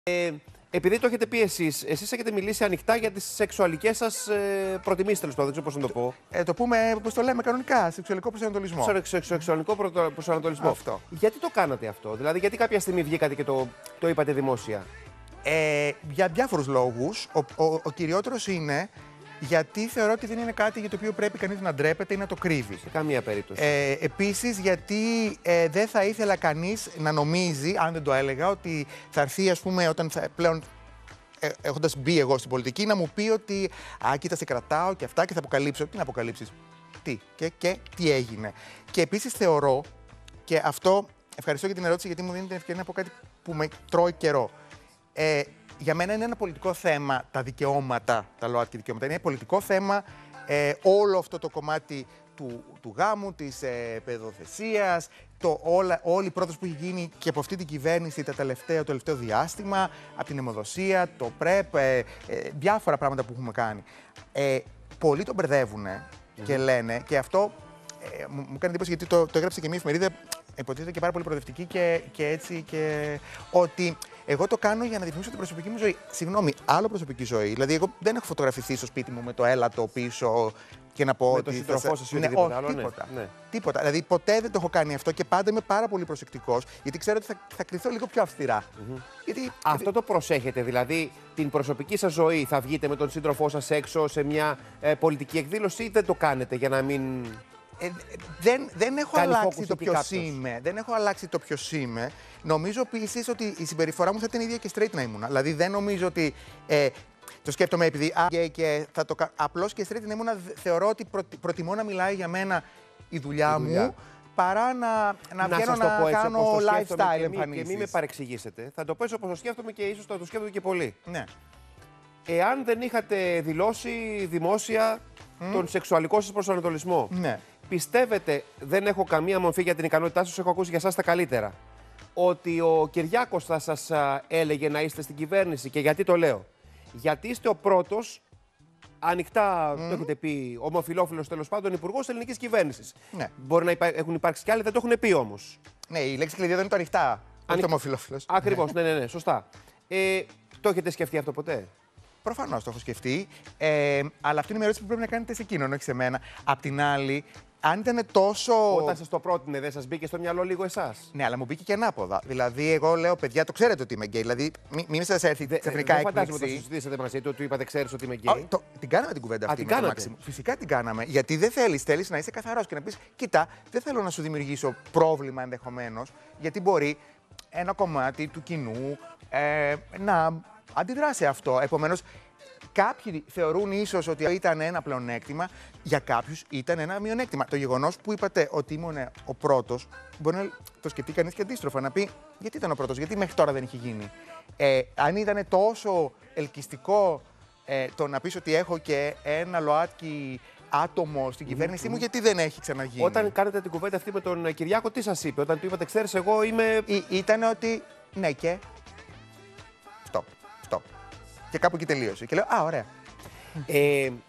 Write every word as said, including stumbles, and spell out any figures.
Ε, επειδή το έχετε πει εσείς, εσείς έχετε μιλήσει ανοιχτά για τις σεξουαλικές σας ε, προτιμήσεις, τέλος πάντων, δεν ξέρω πώς να το πω. Ε, το πούμε, πώς το λέμε κανονικά, σεξουαλικό προσανατολισμό. Σεξ, σεξ, σεξουαλικό προ, προσανατολισμό. Αυτό. Γιατί το κάνατε αυτό, δηλαδή, γιατί κάποια στιγμή βγήκατε και το, το είπατε δημόσια? Ε, για διάφορους λόγους. Ο, ο, ο κυριότερος είναι γιατί θεωρώ ότι δεν είναι κάτι για το οποίο πρέπει κανείς να ντρέπεται ή να το κρύβει. Σε καμία περίπτωση. Ε, επίσης, γιατί ε, δεν θα ήθελα κανείς να νομίζει, αν δεν το έλεγα, ότι θα έρθει, ας πούμε, όταν θα, πλέον ε, έχοντας μπει εγώ στην πολιτική, να μου πει ότι «Α, κοίτα, σε κρατάω και αυτά και θα αποκαλύψω». Τι να αποκαλύψεις, τι και, και τι έγινε. Και επίσης θεωρώ, και αυτό ευχαριστώ για την ερώτηση, γιατί μου δίνει την ευκαιρία να πω κάτι που με τρώει καιρό. Ε, για μένα είναι ένα πολιτικό θέμα τα δικαιώματα, τα ΛΟΑΤΚΙ δικαιώματα. Είναι πολιτικό θέμα ε, όλο αυτό το κομμάτι του, του γάμου, της ε, παιδοθεσίας, το, όλα, όλη η πρόταση που έχει γίνει και από αυτή την κυβέρνηση τα τελευταία, το τελευταίο διάστημα, από την αιμοδοσία, το ΠρΕΠ, ε, ε, διάφορα πράγματα που έχουμε κάνει. Ε, πολλοί το μπερδεύουν mm-hmm. και λένε, και αυτό ε, μου, μου κάνει εντύπωση γιατί το, το έγραψε και μια εφημερίδα, υποτίθεται και πάρα πολύ προοδευτική και, και έτσι και ότι εγώ το κάνω για να διαφημίσω την προσωπική μου ζωή. Συγγνώμη, άλλο προσωπική ζωή. Δηλαδή, εγώ δεν έχω φωτογραφηθεί στο σπίτι μου με το έλατο πίσω και να πω με ότι. τον σύντροφό σας ή ναι, οτιδήποτε όχι, άλλο, τίποτα. Ναι. Τίποτα. Δηλαδή, ποτέ δεν το έχω κάνει αυτό και πάντα είμαι πάρα πολύ προσεκτικός, γιατί ξέρω ότι θα, θα κρυθώ λίγο πιο αυστηρά. Mm-hmm. γιατί, Αυτό γιατί... το προσέχετε, δηλαδή την προσωπική σας ζωή θα βγείτε με τον σύντροφό σας έξω σε μια ε, πολιτική εκδήλωση ή δεν το κάνετε για να μην. Ε, δεν, δεν έχω Κάνει αλλάξει το ποιο κάποιος. είμαι. Δεν έχω αλλάξει το ποιο είμαι. Νομίζω επίσης ότι η συμπεριφορά μου θα ήταν ίδια και straight να ήμουν. Δηλαδή δεν νομίζω ότι. Ε, το σκέφτομαι επειδή α, και, και θα το απλώς και straight να ήμουν. Θεωρώ ότι προ, προτιμώ να μιλάει για μένα η δουλειά, η δουλειά. μου παρά να, να, να βγαίνω να έτσι, κάνω lifestyle εμφανίσεις. Και μην με παρεξηγήσετε. Θα το πω έτσι όπως το σκέφτομαι και ίσως θα το σκέφτομαι και πολύ. Ναι. Εάν δεν είχατε δηλώσει δημόσια mm. τον σεξουαλικό σας προσανατολισμό. Ναι. Πιστεύετε, δεν έχω καμία μορφή για την ικανότητά σας, έχω ακούσει για εσάς τα καλύτερα, ότι ο Κυριάκος θα σας α, έλεγε να είστε στην κυβέρνηση? Και γιατί το λέω? Γιατί είστε ο πρώτος, ανοιχτά mm. το έχετε πει, ομοφυλόφιλος τέλος πάντων, υπουργός ελληνικής κυβέρνησης. Ναι. Μπορεί να υπά... έχουν υπάρξει κι άλλοι, δεν το έχουν πει όμως. Ναι, η λέξη κλειδί δεν είναι το ανοιχτά. Ανοιχ... Όχι το ομοφυλόφιλος. Ακριβώς, ναι, ναι, ναι, σωστά. Ε, το έχετε σκεφτεί αυτό ποτέ? Προφανώς το έχω σκεφτεί. Ε, αλλά αυτή είναι μια ερώτηση που πρέπει να κάνετε σε εκείνον, όχι σε μένα. Απ' την άλλη, αν ήταν τόσο. Όταν σας το πρότεινε, δεν σας μπήκε στο μυαλό λίγο εσάς? Ναι, αλλά μου μπήκε και ανάποδα. Δηλαδή, εγώ λέω, παιδιά, το ξέρετε ότι είμαι γκέι. Δηλαδή, μην μη σας έρθει ξαφνικά έκπληξη. Δεν φαντάζομαι ότι το συζητήσατε μαζί του, του είπατε, ξέρεις ότι είμαι γκέι. Το, την κάναμε την κουβέντα αυτή. Α, την με το Φυσικά την κάναμε. Γιατί δεν θέλεις, θέλεις να είσαι καθαρός και να πεις, κοίτα, δεν θέλω να σου δημιουργήσω πρόβλημα ενδεχομένως, γιατί μπορεί ένα κομμάτι του κοινού ε, να αντιδράσει αυτό. Επομένως, κάποιοι θεωρούν ίσως ότι ήταν ένα πλεονέκτημα, για κάποιους ήταν ένα μειονέκτημα. Το γεγονός που είπατε ότι ήμουν ο πρώτος, μπορεί να το σκεφτεί κανείς και αντίστροφα, να πει γιατί ήταν ο πρώτος, γιατί μέχρι τώρα δεν είχε γίνει. Ε, αν ήταν τόσο ελκυστικό ε, το να πεις ότι έχω και ένα ΛΟΑΤΚΙ άτομο στην κυβέρνησή mm-hmm. μου, γιατί δεν έχει ξαναγίνει. Όταν κάνετε την κουβέντα αυτή με τον Κυριάκο, τι σας είπε? Όταν του είπατε, ξέρεις, εγώ είμαι. Ή, ήταν ότι ναι και. Stop. Stop. Και κάπου εκεί τελείωσε. Και λέω, α, ωραία. Ε,